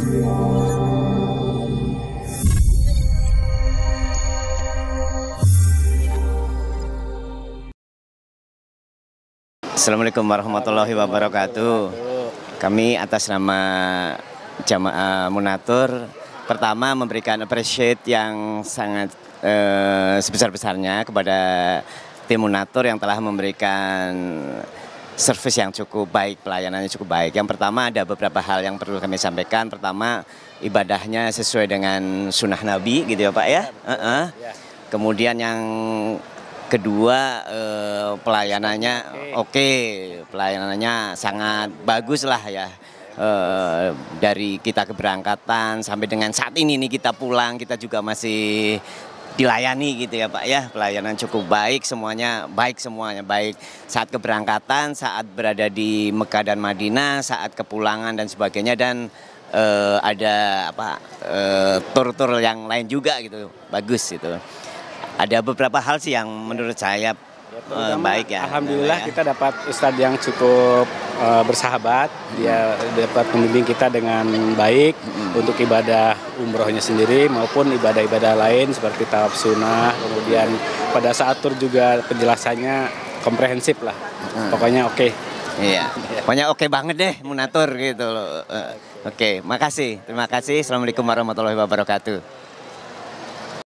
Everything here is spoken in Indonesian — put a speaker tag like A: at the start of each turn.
A: Assalamualaikum warahmatullahi wabarakatuh. Kami atas nama Jamaah Munatur pertama memberikan appreciate yang sangat sebesar-besarnya kepada tim Munatur yang telah memberikan servis yang cukup baik, pelayanannya cukup baik. Yang pertama ada beberapa hal yang perlu kami sampaikan. Pertama, ibadahnya sesuai dengan sunnah Nabi gitu ya Pak ya. Kemudian yang kedua, pelayanannya oke, pelayanannya sangat bagus lah ya. Dari kita keberangkatan sampai dengan saat ini nih kita pulang, kita juga masih dilayani gitu ya Pak ya. Pelayanan cukup baik, semuanya baik saat keberangkatan, saat berada di Mekah dan Madinah, saat kepulangan dan sebagainya, dan ada tur-tur yang lain juga gitu, bagus gitu. Ada beberapa hal sih yang menurut saya baik ya.
B: Alhamdulillah kita dapat Ustadz yang cukup bersahabat. Dia dapat membimbing kita dengan baik untuk ibadah umrohnya sendiri maupun ibadah-ibadah lain seperti tawaf sunnah. Kemudian pada saat tur juga penjelasannya komprehensif lah. Pokoknya oke.
A: Iya, pokoknya oke banget deh Munatur gitu loh. Oke, makasih. Terima kasih. Assalamualaikum warahmatullahi wabarakatuh.